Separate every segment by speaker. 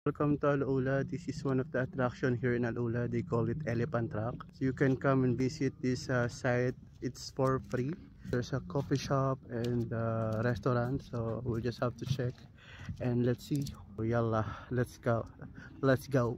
Speaker 1: Welcome to Al-Ula. This is one of the attraction here in Al-Ula. They call it Elephant Rock. So you can come and visit this site. It's for free. There's a coffee shop and restaurant. So we'll just have to check and let's see. Yalla, let's go. Let's go.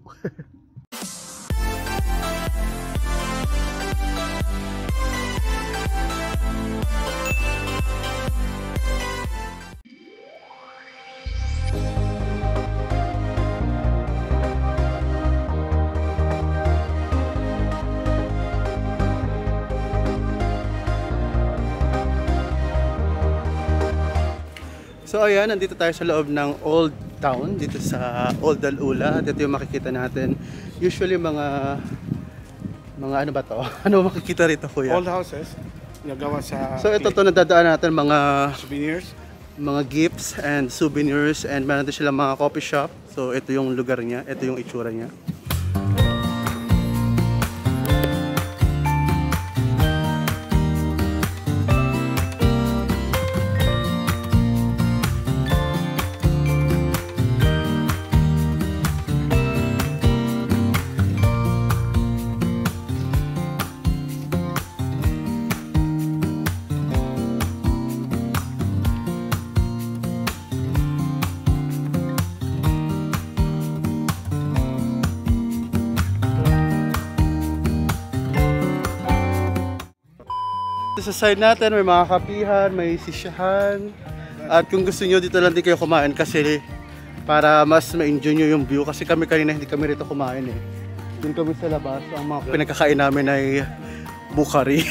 Speaker 1: So ayan, nandito tayo sa loob ng Old Town, dito sa Old Al-Ula. Dito yung makikita natin. Usually mga ano ba to? Ano makikita rito, kuya?
Speaker 2: Old houses. Nagawa sa...
Speaker 1: So ito to nadadaan natin mga
Speaker 2: souvenirs.
Speaker 1: Mga gifts and souvenirs, and meron din silang mga coffee shop. So ito yung lugar niya, ito yung itsura niya. Sa side natin may mga kapihan, may sisyahan, at kung gusto nyo dito lang din kayo kumain kasi para mas ma-enjoy nyo yung view, kasi kami kanina hindi kami rito kumain eh. Doon kami sa labas, ang mga pinagkakain namin ay bukari.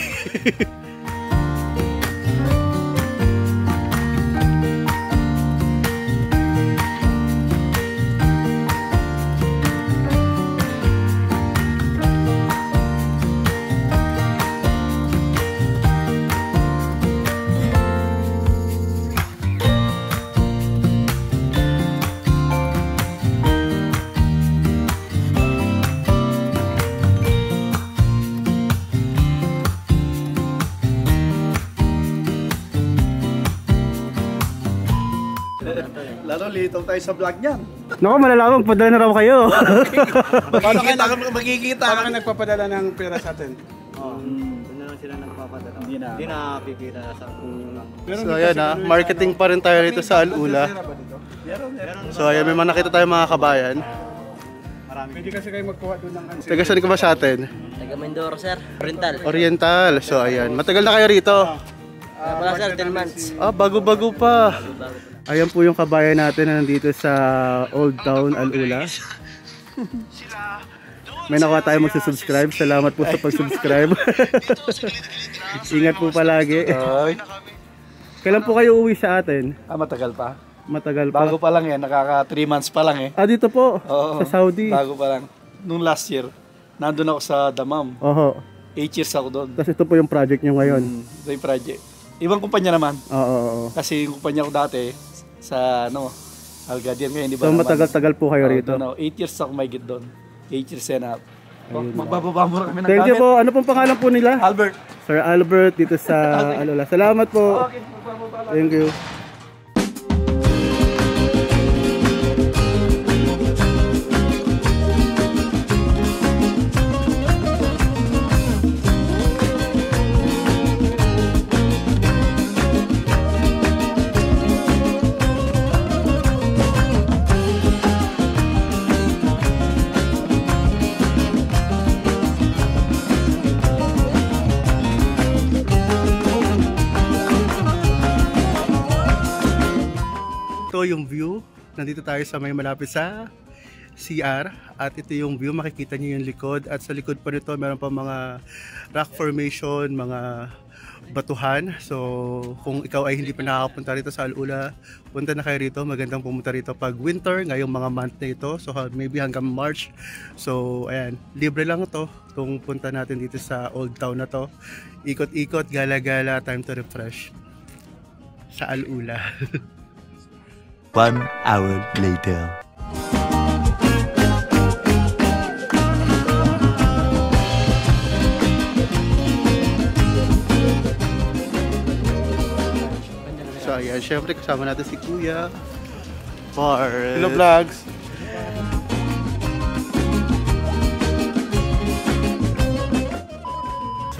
Speaker 2: Lalo, litong tayo sa vlog niyan.
Speaker 1: Naku, malalaman, padala na raw kayo.
Speaker 2: Paano magkikita? Paano kayo nagpapadala ng pera sa atin?
Speaker 3: Doon na lang sila nagpapadala. Hindi na pipila sa
Speaker 1: So ayan ha, marketing pa rin tayo rito sa Al-Ula. So ayan, may mga nakita tayo mga kabayan.
Speaker 2: Pwede kasi kayo magkuha doon ng answer.
Speaker 1: Taga saan ka ba sa atin?
Speaker 3: Taga Mindoro, sir. Oriental.
Speaker 1: Oriental. So ayan, matagal na kayo rito.
Speaker 3: Wala, sir, 10 months.
Speaker 1: Ah, bago-bago pa. Ayan po yung kabayan natin na nandito sa Old Town Al-Ula. May nakuha tayo magsusubscribe. Salamat po sa pag-subscribe. Ingat po palagi. Kailan po kayo uwi sa atin?
Speaker 2: Matagal pa.
Speaker 1: Matagal pa.
Speaker 2: Bago pa lang yan, nakaka 3 months pa lang eh.
Speaker 1: Ah, dito po?
Speaker 2: Oo,
Speaker 1: sa Saudi?
Speaker 2: Bago pa lang. Nung last year, nandun ako sa Damam.
Speaker 1: Oho.
Speaker 2: 8 years ako doon.
Speaker 1: Tapos ito po yung project nyo ngayon?
Speaker 2: Ito yung project. Ibang kumpanya naman.
Speaker 1: Oo.
Speaker 2: Kasi yung kumpanya ko dati, sa Algadian ngayon, di ba?
Speaker 1: So matagal-tagal po kayo rito?
Speaker 2: 8 years ako may git doon. 8 years and a half. Magbababa mo kami ng
Speaker 1: Thank you po. Ano pong pangalan po nila?
Speaker 2: Albert.
Speaker 1: Sir Albert dito sa Al-Ula. Salamat po.
Speaker 2: Okay, magbababa lang.
Speaker 1: Thank you. Ito yung view. Nandito tayo sa may malapit sa CR at ito yung view, makikita niyo yung likod, at sa likod pa nito meron pa mga rock formation, mga batuhan. So kung ikaw ay hindi pa nakakapunta rito sa Al-Ula, punta na kayo rito. Magandang pumunta rito pag winter, ngayong mga month na ito, so maybe hanggang March. So ayan, libre lang ito kung punta natin dito sa Old Town na to. Ikot-ikot, gala-gala, time to refresh sa Al-Ula.
Speaker 4: 1 hour later.
Speaker 1: So ayan, syempre kasama natin si Kuya Bar.
Speaker 2: Hello vlogs.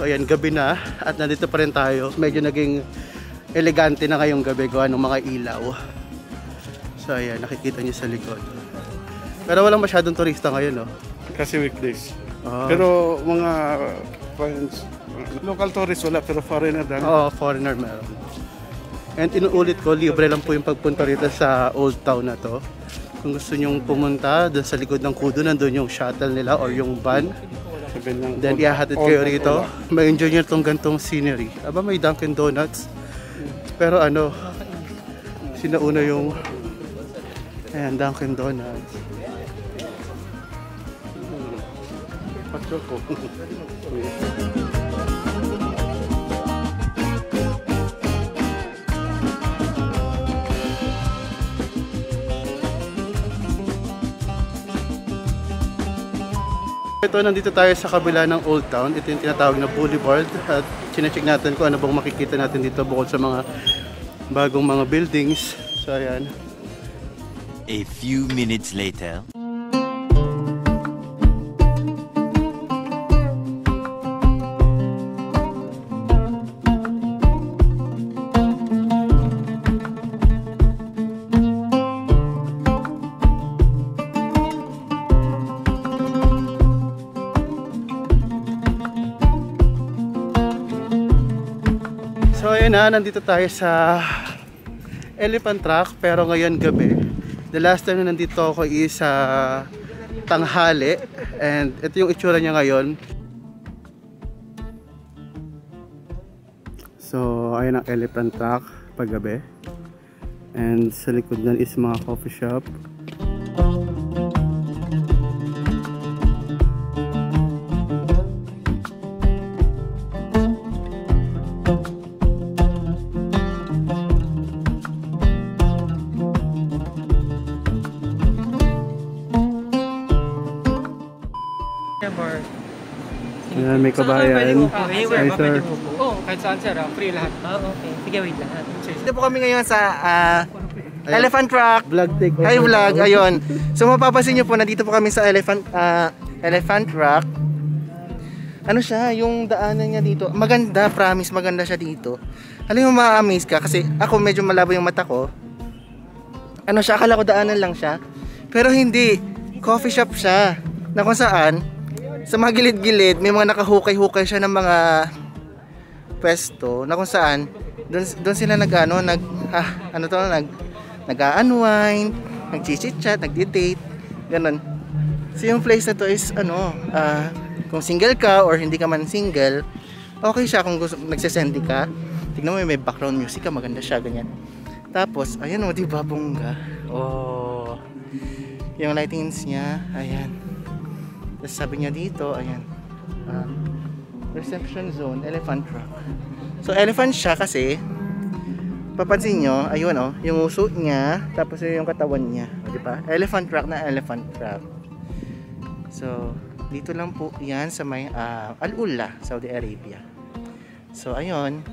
Speaker 1: So ayan, gabi na at nandito pa rin tayo. Medyo naging elegante na ngayong gabi gawa ng mga ilaw. So ayan, nakikita niyo sa likod. Pero walang masyadong turista ngayon, no?
Speaker 4: Kasi weekdays.
Speaker 1: Oh.
Speaker 4: Pero mga friends, local tourists wala, pero foreigner dami.
Speaker 1: Oo, foreigner meron. And inuulit ko, libre lang po yung pagpunta rito sa Old Town na to. Kung gusto nyong pumunta, dun sa likod ng Kudo, nandun yung shuttle nila or yung van. Then ihahatid kayo rito. May-enjoy nyo itong gantong scenery. Aba, may Dunkin Donuts. Pero ano, sinauna yung ayan, Dunkin Donuts. Pacture ko. Ito, nandito tayo sa kabila ng Old Town. Ito yung tinatawag na Boulevard. At chinecheck natin kung ano bang makikita natin dito bukod sa mga bagong mga buildings. So, ayan.
Speaker 5: A few minutes later.
Speaker 1: So ayun na, nandito tayo sa Elephant Rock pero ngayon gabi. The last time na nandito ako is sa tanghali and ito yung itsura niya ngayon. So ayun ang Elephant Rock paggabi. And sa likod niyan is mga coffee shop. Ayan, may kabayan. Hi, sir.
Speaker 6: Oo, kahit saan sir, free lahat.
Speaker 7: Okay. Sige, wait lang.
Speaker 3: Dito po kami ngayon sa Elephant Rock.
Speaker 1: Vlog take.
Speaker 3: Hi vlog, ayun. So mapapansin nyo po, nandito po kami sa Elephant Rock. Ano siya, yung daanan niya dito. Maganda, promise, maganda siya dito. Alam mo, ma-amaze ka kasi ako medyo malabo yung mata ko. Ano siya, akala ko daanan lang siya. Pero hindi, coffee shop siya. Na kung saan, sa mga gilid-gilid, may mga nakahukay-hukay siya ng mga pwesto na kung saan doon sila nag-unwind, nag-chit-chat, nag-date, ganun. So yung place na to is kung single ka or hindi ka man single, okay siya kung gusto nagsesendi ka. Tignan mo, may background music ka, maganda siya, ganyan. Tapos, ayan o, di ba bongga? Oh. Yung lightings niya, ayan. Tapos sabi niya dito, ayan, reception zone, Elephant Rock. So elephant siya kasi, papansin nyo, ayun o, yung uso niya, tapos yung katawan niya, di ba? Elephant Rock na Elephant Rock. So, dito lang po yan sa may Al-Ula, Saudi Arabia. So ayun,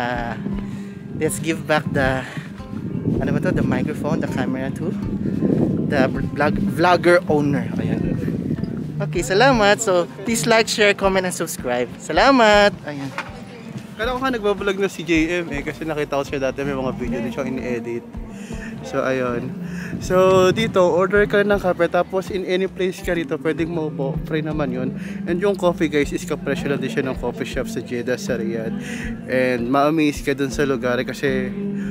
Speaker 3: let's give back the, the microphone, the camera to the vlogger owner. Ayan. Okay, salamat. So, please like, share, comment, and subscribe. Salamat! Ayan.
Speaker 1: Kala ko nga nagbablog na si JM kasi nakita ko siya dati may mga video din siyang ini-edit. So, ayun. So, dito, order ka ng kape tapos in any place ka rito, pwedeng maupo. Free naman yun. And yung coffee guys is kapresyo lang din siya ng coffee shop sa Jeddah, sa Riyadh. And ma-amaze ka dun sa lugar kasi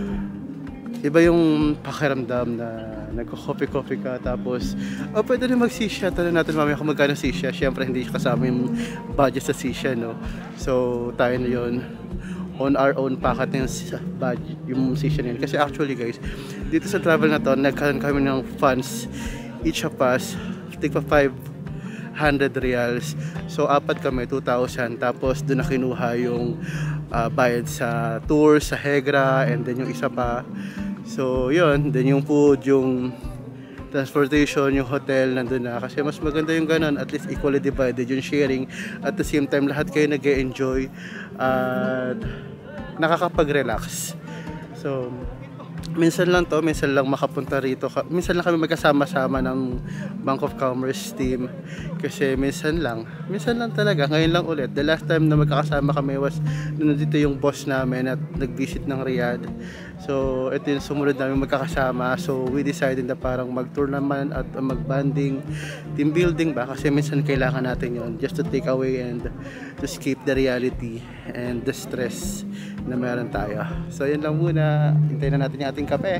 Speaker 1: iba yung pakiramdam na nagko-coffee ka tapos pwede rin mag-sisya. Tanong natin mamaya kung magkano sisya. Siyempre hindi kasama yung budget sa sisya, no? So tayo na yun on our own packet na yung budget, yung sisya na yun. Kasi actually guys, dito sa travel na to, nagkaroon kami ng funds, each of us tigpa 500 reals. So apat kami, 2,000. Tapos doon na kinuha yung bayad sa tour, sa Hegra, and then yung isa pa. So yun, then yung food, yung transportation, yung hotel, nandun na. Kasi mas maganda yung ganun, at least equally divided yung sharing. At the same time, lahat kayo nag-e-enjoy at nakakapag-relax. So, minsan lang makapunta rito. Minsan lang kami magkasama-sama ng Bank of Commerce team. Kasi minsan lang talaga. Ngayon lang ulit. The last time na magkakasama kami was nandito yung boss namin at nag-visit ng Riyadh. So, ito yung sumunod namin magkakasama. So, we decided na parang mag-tour naman at mag-banding, team building ba? Kasi minsan kailangan natin yun just to take away and to escape the reality and the stress na meron tayo. So, yun lang muna. Hintayin na natin yung ating kape.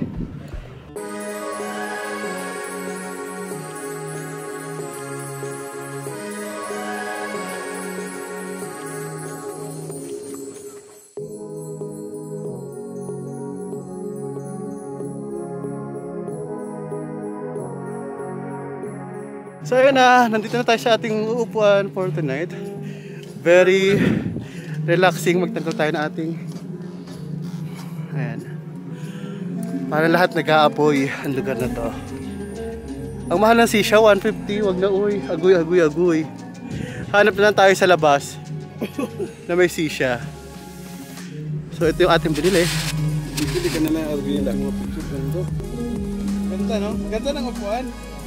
Speaker 1: So ayun na, nandito na tayo sa ating uupuan for tonight. Very relaxing, magtanggal tayo ng ating, ayan, para lahat nag-aapoy ang lugar na to. Ang mahal ng sisya, 150, wag na uy, agoy. Hanap na lang tayo sa labas na may sisya. So ito yung ating binili.
Speaker 4: Hindi ka na lang arguin lang mga picture ganito.
Speaker 1: Ganda no? Ganda ng upuan.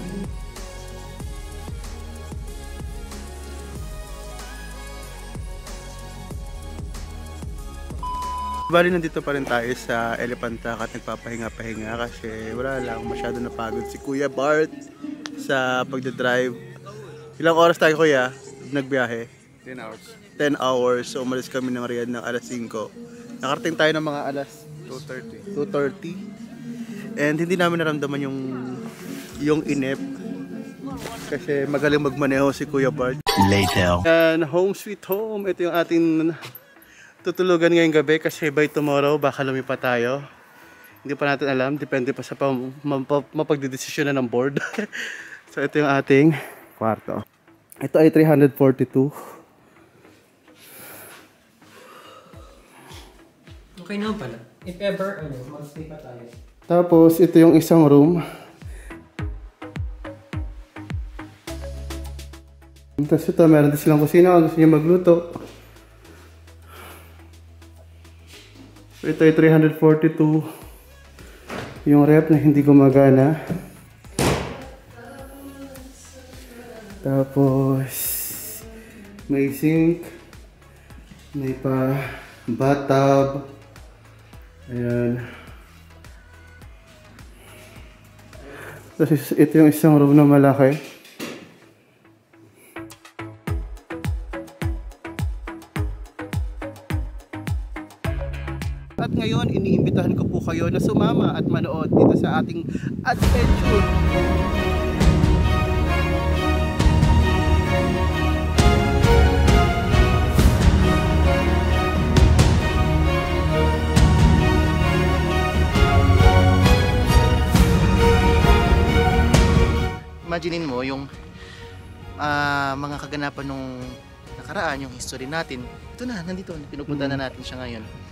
Speaker 1: Bali, nandito pa rin tayo sa Elephant Track at nagpapahinga-pahinga kasi wala lang, masyado napagod si Kuya Bart sa pagdadrive. Ilang oras tayo, Kuya, nagbiyahe?
Speaker 4: 10 hours.
Speaker 1: 10 hours. So umalis kami ng Riyadh ng alas 5. Nakarating tayo ng mga alas 2:30. And hindi namin naramdaman yung inip kasi magaling magmaneho si Kuya Bart.
Speaker 5: Later.
Speaker 1: And home sweet home. Ito yung ating tutulugan ngayong gabi kasi by tomorrow baka lumipat tayo. Hindi pa natin alam, depende pa sa mapagdedesisyon na ng board. So ito yung ating kwarto. Ito ay 342.
Speaker 6: Okay naman pala. If ever, mag-stay pa tayo.
Speaker 1: Tapos ito yung isang room. Tapos ito, meron din silang kusina kung gusto niyo magluto. So ito ay 342. Yung rep na hindi gumagana. Tapos may sink, may pa bathtub. Ayan. Tapos ito yung isang room na malaki. At ngayon, iniimbitahan ko po kayo na sumama at manood dito sa ating adventure.
Speaker 3: Imaginein mo yung mga kaganapan nung nakaraan, yung history natin. Ito na, nandito, pinupunta na natin siya ngayon.